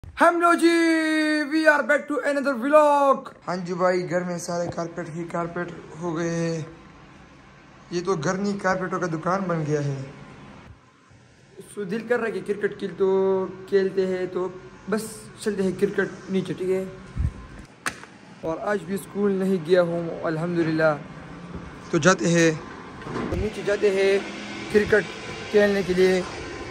हम लोग जी we are back to another vlog. हाँ जी भाई, घर में सारे कारपेट ही कारपेट हो गए हैं। ये तो घर नहीं कारपेटों का दुकान बन गया है। सो दिल कर रहा है कि क्रिकेट खेलते हैं तो बस चलते हैं क्रिकेट नीचे, ठीक है। और आज भी स्कूल नहीं गया हूँ अल्हम्दुलिल्लाह, तो जाते हैं तो नीचे जाते हैं क्रिकेट खेलने के लिए।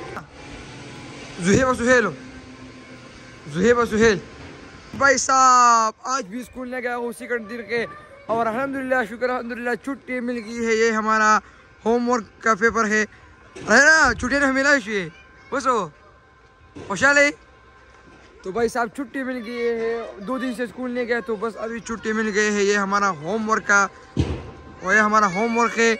जुहेब सुहेल भाई साहब, आज भी स्कूल नहीं गया हूँ सेकंड दिन के, और अल्हम्दुलिल्लाह शुक्र अल्हम्दुलिल्लाह छुट्टी मिल गई है। ये हमारा होमवर्क का पेपर है ना, छुट्टी नहीं मिला इसलिए बसो होशाले। तो भाई साहब छुट्टी मिल गई है, 2 दिन से स्कूल नहीं गया तो बस अभी छुट्टी मिल गई है। ये हमारा होमवर्क का और ये हमारा होमवर्क है।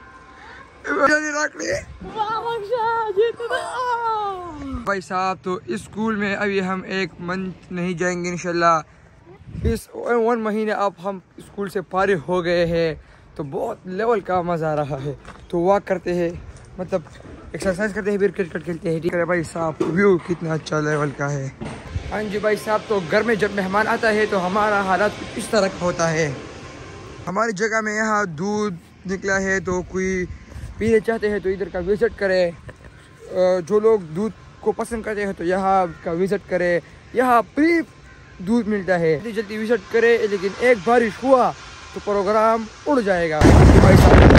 भाई साहब तो इस स्कूल में अभी हम 1 मंथ नहीं जाएंगे इंशाल्लाह। इस 1 महीने अब हम स्कूल से फारिग हो गए हैं, तो बहुत लेवल का मज़ा आ रहा है। तो वॉक करते हैं, मतलब एक्सरसाइज करते हैं, फिर क्रिकेट खेलते हैं, ठीक है भाई साहब। व्यू कितना अच्छा लेवल का है। हाँ जी भाई साहब, तो घर में जब मेहमान आता है तो हमारा हालात इस तरह का होता है। हमारी जगह में यहाँ दूध निकला है, तो कोई पीने चाहते हैं तो इधर का विज़िट करे। जो लोग दूध को पसंद करते हैं तो यहाँ का विज़िट करे। यहाँ फ्री दूध मिलता है, जल्दी जल्दी विज़िट करे। लेकिन एक बारिश हुआ तो प्रोग्राम उड़ जाएगा। भाई साहब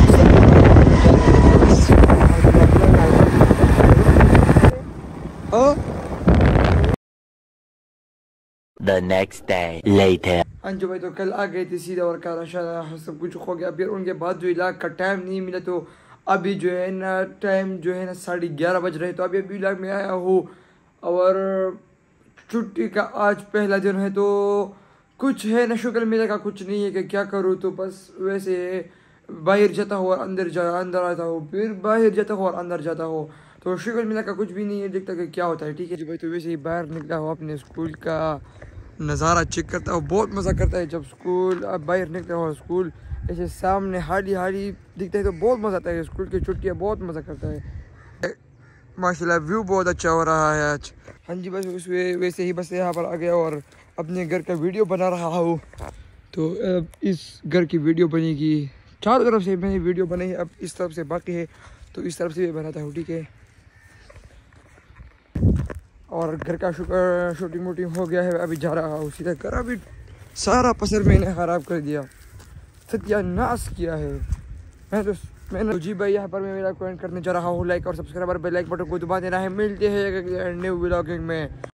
The next day later. हाँ जी भाई, तो कल आ गए थे सीधा और काला सब कुछ हो गया। फिर उनके बाद जो इलाज का टाइम नहीं मिला, तो अभी जो है ना टाइम जो है ना 11:30 बज रहे। तो अभी इलाज में आया हूँ, और छुट्टी का आज पहला दिन है, तो कुछ है ना शुक्र मिलेगा, कुछ नहीं है कि क्या करूँ। तो बस वैसे बाहर जाता हूँ और अंदर आता हूँ, फिर बाहर जाता हूँ और अंदर जाता हूँ। तो शुक्र मिला का कुछ भी नहीं है, देखता कि क्या होता है, ठीक है जी भाई। तो वैसे ही बाहर निकला हूँ, अपने स्कूल का नज़ारा चेक करता हूँ। बहुत मज़ा करता है जब स्कूल अब बाहर निकलता हूँ, स्कूल ऐसे सामने हाली दिखता है तो बहुत मज़ा आता है। स्कूल की छुट्टियाँ बहुत मज़ा करता है माशाल्लाह। व्यू बहुत अच्छा हो रहा है आज। हाँ जी बस वैसे ही बस यहाँ पर आ गया और अपने घर का वीडियो बना रहा हूँ। तो अब इस घर की वीडियो बनेगी, चारों तरफ से मैंने वीडियो बनाई। अब इस तरफ से बाकी है तो इस तरफ से भी बनाता हूँ, ठीक है। और घर का शूटिंग वूटिंग हो गया है, अभी जा रहा हूँ सीधा घर। अभी सारा पसर मैंने ख़राब कर दिया, सत्यानाश किया है मैंने जी भाई। यहाँ पर मैं मेरा कमेंट करने जा रहा हूँ, लाइक और सब्सक्राइब और बेल लाइक बटन को दबा देना है। मिलते हैं न्यू व्लॉगिंग में।